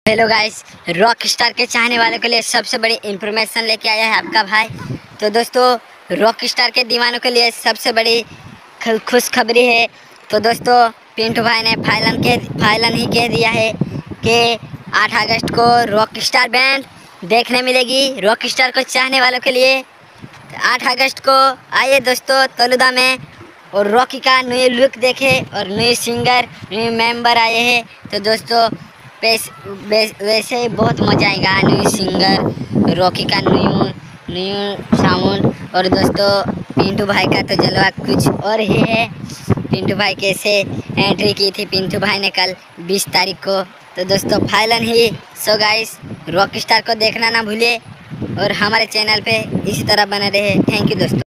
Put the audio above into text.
Hello guys, rock star के चाहने वालों के लिए सबसे बड़ी इंफॉर्मेशन लेके आया है आपका भाई। तो दोस्तों, रॉक स्टार के दीवानों के लिए सबसे बड़ी खुशखबरी है। तो दोस्तों, पिंटू भाई ने फाइनल ही कह दिया है कि 8 अगस्त को रॉक स्टार बैंड देखने मिलेगी रॉक स्टार को चाहने वालों के लिए। 8 अगस्त को आइए दोस्तों तलुदा में और रॉकी का न्यू लुक देखे और न्यू सिंगर न्यू मेंबर आए हैं। तो दोस्तों, वैसे ही बहुत मज़ा आएगा। न्यू सिंगर रॉकी का न्यू न्यू साउंड और दोस्तों पिंटू भाई का तो जलवा कुछ और ही है। पिंटू भाई कैसे एंट्री की थी पिंटू भाई ने कल 20 तारीख को। तो दोस्तों फाइनल ही। सो गाइस, रॉक स्टार को देखना ना भूलिए और हमारे चैनल पे इसी तरह बने रहे। थैंक यू दोस्तों।